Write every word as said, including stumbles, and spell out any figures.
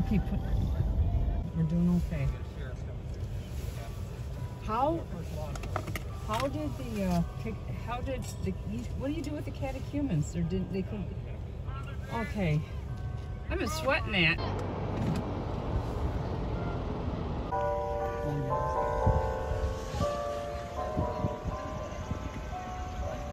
keep put, we're doing okay. How, how did the, uh, how did the, what do you do with the catechumens? Or didn't they come? Okay. I've been sweating that.